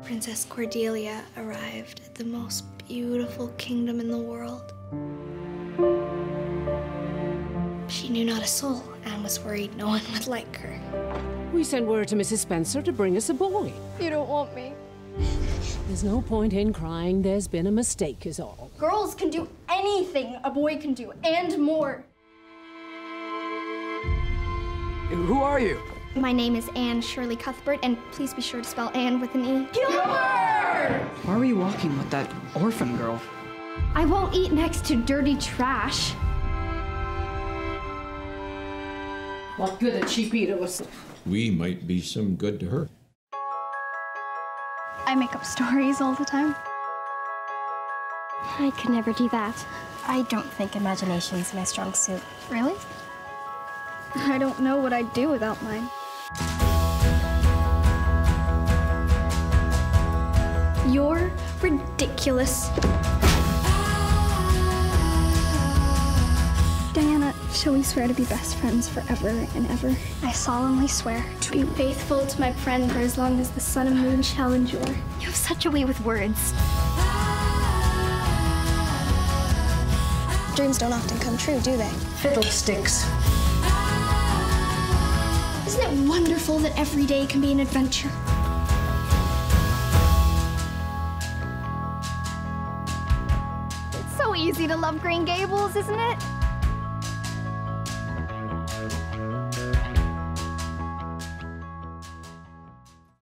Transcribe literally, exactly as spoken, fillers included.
Princess Cordelia arrived at the most beautiful kingdom in the world. She knew not a soul and was worried no one would like her. We sent word to Missus Spencer to bring us a boy. You don't want me. There's no point in crying. There's been a mistake is all. Girls can do anything a boy can do, and more. Who are you? My name is Anne Shirley Cuthbert, and please be sure to spell Anne with an E. Why are you walking with that orphan girl? I won't eat next to dirty trash. What good a cheap eater was. We might be some good to her. I make up stories all the time. I could never do that. I don't think imagination's my strong suit. Really? I don't know what I'd do without mine. You're ridiculous. Diana, shall we swear to be best friends forever and ever? I solemnly swear to be faithful to my friend for as long as the sun and moon shall endure. You have such a way with words. Dreams don't often come true, do they? Fiddlesticks. Isn't it wonderful that every day can be an adventure? It's so easy to love Green Gables, isn't it?